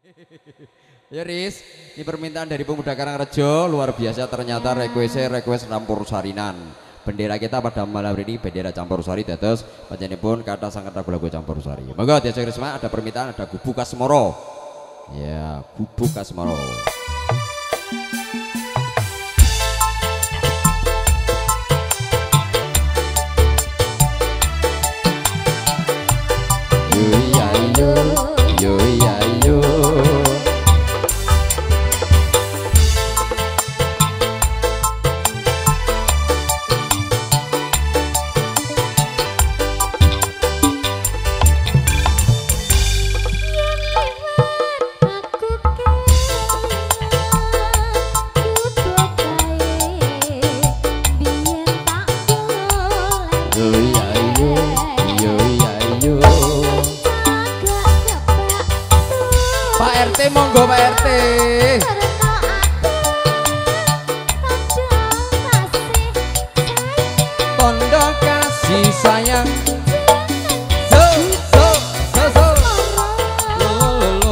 Ya Riz, ini permintaan dari pemuda Karangrejo luar biasa, ternyata request campur sarinan. Bendera kita pada malam ini bendera campur sari, terus panjenengan kata sangat lagu-lagu campur sari. Monggo diajak Risma, ada permintaan, ada Gubuk Kasmoro. Ya, Gubuk Kasmoro. Yo ya yo, yo ya yo. Pak RT, monggo Pak RT. Tondo kasih sayang. So, so, so, so. Lo, lo, lo.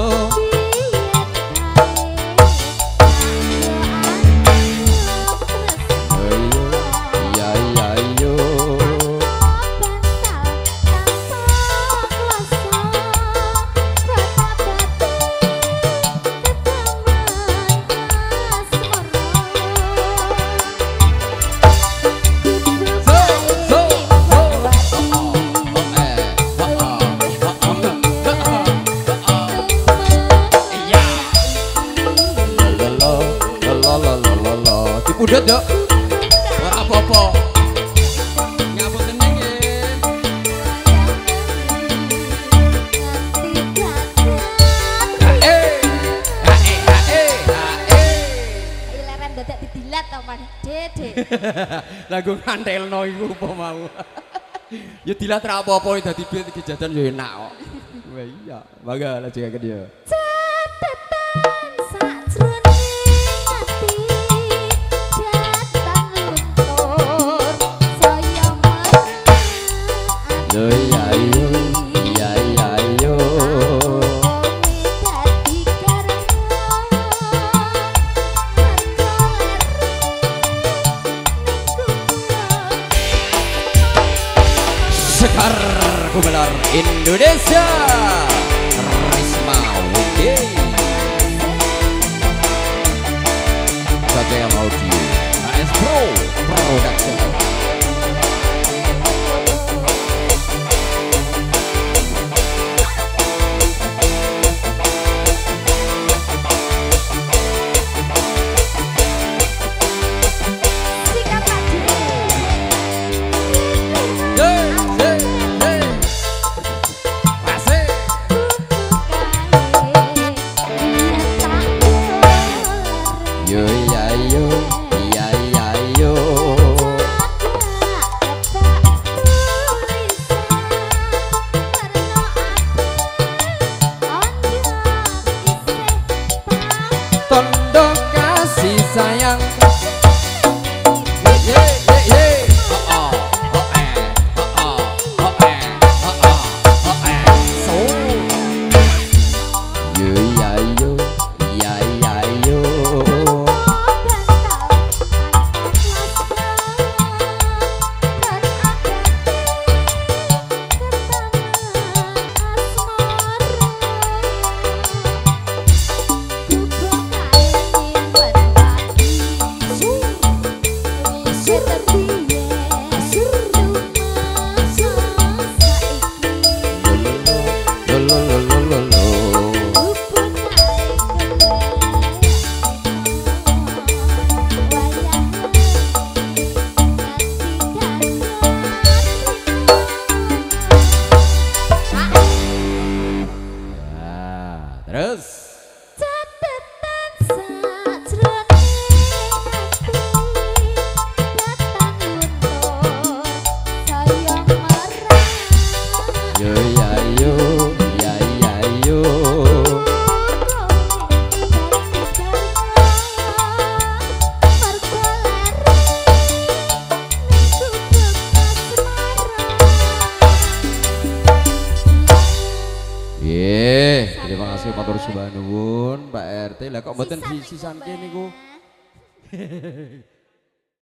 Iya, iya, iya. Udah dok, ora apa-apa. Ngabut tenang ya. Leren dadak didilat to Mas Dede. Lagu ngantelno iku apa mau. Ya dilat ra apa-apa dadi duit jajan ya enak kok. Wah iya, bangga lanjut ke dia. Yo ya yo, ya ya yo. Sekar Gumelar Indonesia, Risma Widi, Sajaya Audio, AS Pro Production. Yo ya yo, ya ya yo. Tondo kasih sayang. Ye ye ye. Oh oh oh oh oh oh oh so. Yo ya yo, ya ya yo. Terus yo ya yo, ya ya yo. Terima kasih matur subhanahu nuwun Pak RT. Lah kok mboten Sisan sisan niku, kene niku? Mbah.